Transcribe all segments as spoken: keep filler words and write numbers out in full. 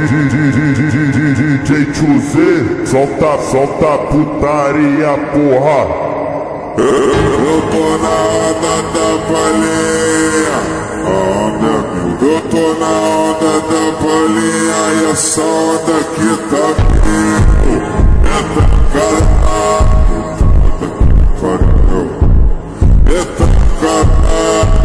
D J Tchuzê, solta, solta putaria, porra. Eu tô na onda da bolinha, onda, eu tô na onda da bolinha e essa onda aqui tá vindo. Eita caralho, eita caralho.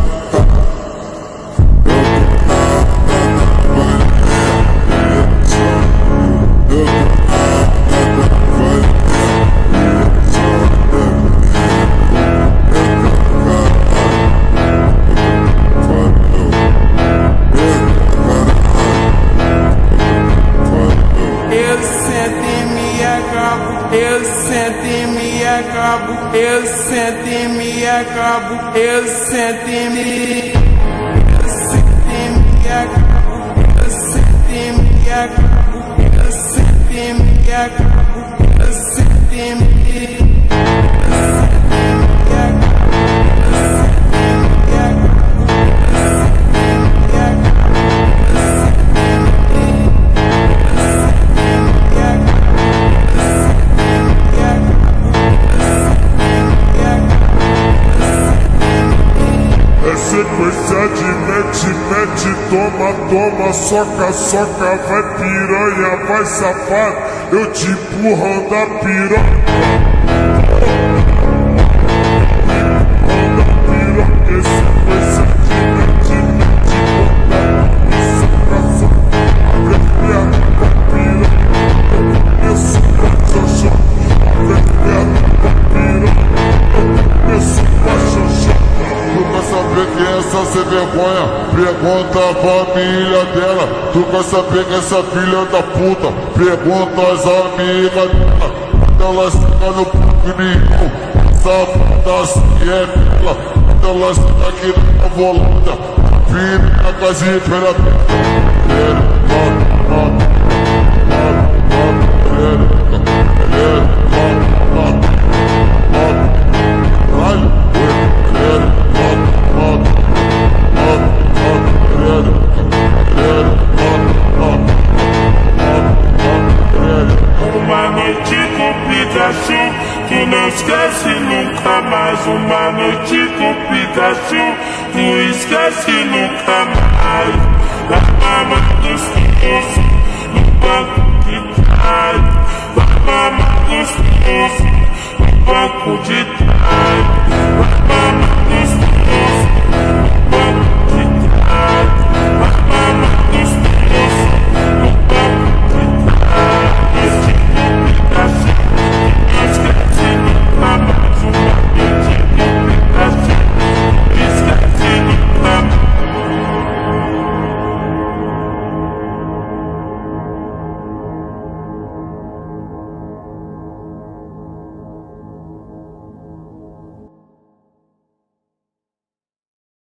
Eu sento e me acabo, eu sento e me acabo, eu sento e me eu sento e me acabo, eu sento e me acabo, eu sento e me acabo, eu sento e me Sequência de mete, mete, toma, toma, soca, soca, vai piranha, vai safado, eu te empurrando a piroca. Sem vergonha, pergunta a família dela. Tu quer saber que essa filha da puta? Pergunta as amigas dela. Quando ela chega no pequenininho, essa puta assim é dela. Quando ela chega aqui na volanda, vira na casinha pela pele.